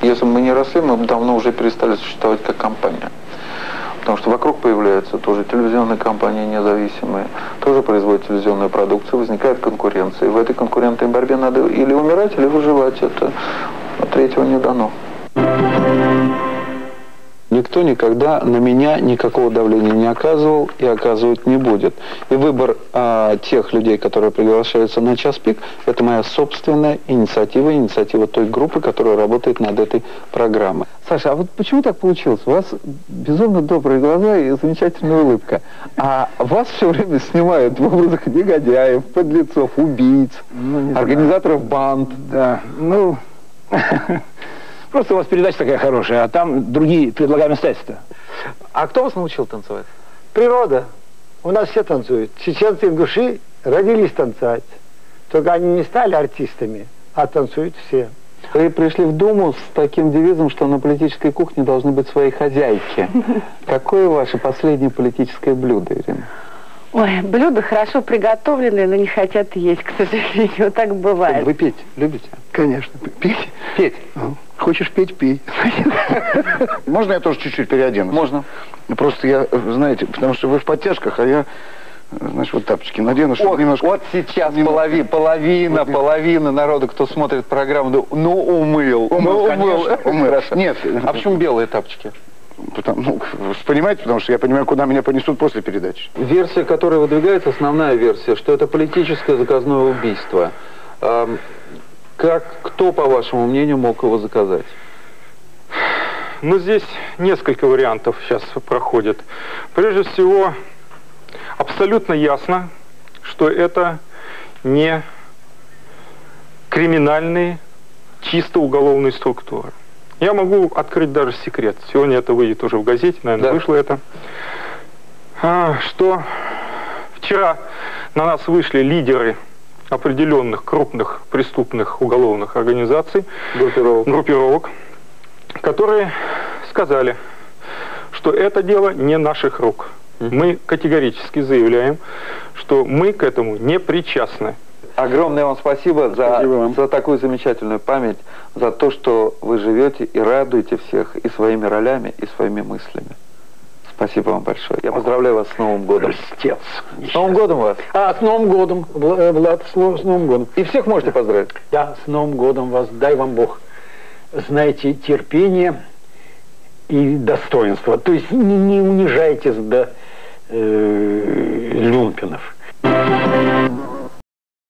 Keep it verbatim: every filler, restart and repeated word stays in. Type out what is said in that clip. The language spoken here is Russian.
Если бы мы не росли, мы бы давно уже перестали существовать как компания. Потому что вокруг появляются тоже телевизионные компании независимые, тоже производят телевизионную продукцию, возникает конкуренция. И в этой конкурентной борьбе надо или умирать, или выживать. Это третьего не дано. Никто никогда на меня никакого давления не оказывал и оказывать не будет. И выбор а, тех людей, которые приглашаются на час пик, это моя собственная инициатива, инициатива той группы, которая работает над этой программой. Саша, а вот почему так получилось? У вас безумно добрые глаза и замечательная улыбка. А вас все время снимают в образах негодяев, подлецов, убийц, ну, организаторов банд. Да, ну... Просто у вас передача такая хорошая, а там другие предлагаем обстоятельства. А кто вас научил танцевать? Природа. У нас все танцуют. Чеченцы в души родились танцевать. Только они не стали артистами, а танцуют все. Вы пришли в Думу с таким девизом, что на политической кухне должны быть свои хозяйки. Какое ваше последнее политическое блюдо, Ирина? Ой, блюда хорошо приготовленные, но не хотят есть, к сожалению. Так бывает. Вы петь любите? Конечно. Петь? Петь. Хочешь петь, пей. Можно я тоже чуть-чуть переоденусь? Можно. Просто я, знаете, потому что вы в подтяжках, а я, значит, вот тапочки надену, чтобы вот, немножко... Вот сейчас полови, половина, вот, половина народа, кто смотрит программу, ну умыл. Умыл, ну, конечно, умыл. Хорошо. Нет. А почему белые тапочки? Потому, ну, понимаете, потому что я понимаю, куда меня понесут после передачи. Версия, которая выдвигается, основная версия, что это политическое заказное убийство. Эм, как, кто, по вашему мнению, мог его заказать? Ну, здесь несколько вариантов сейчас проходит. Прежде всего, абсолютно ясно, что это не криминальные, чисто уголовные структуры. Я могу открыть даже секрет. Сегодня это выйдет уже в газете, наверное, да. Вышло это. А, что вчера на нас вышли лидеры определенных крупных преступных уголовных организаций, группировок, группировок, которые сказали, что это дело не наших рук. Mm-hmm. Мы категорически заявляем, что мы к этому не причастны. Огромное вам спасибо, за, спасибо вам. за такую замечательную память, за то, что вы живете и радуете всех и своими ролями, и своими мыслями. Спасибо вам большое. Я поздравляю вас с Новым годом. Растец. С Новым годом вас. А, с Новым годом, Влад, с Новым годом. И всех можете поздравить? Да, с Новым годом вас, дай вам Бог. Знаете, терпение и достоинство. То есть не, не унижайтесь до э, люмпинов.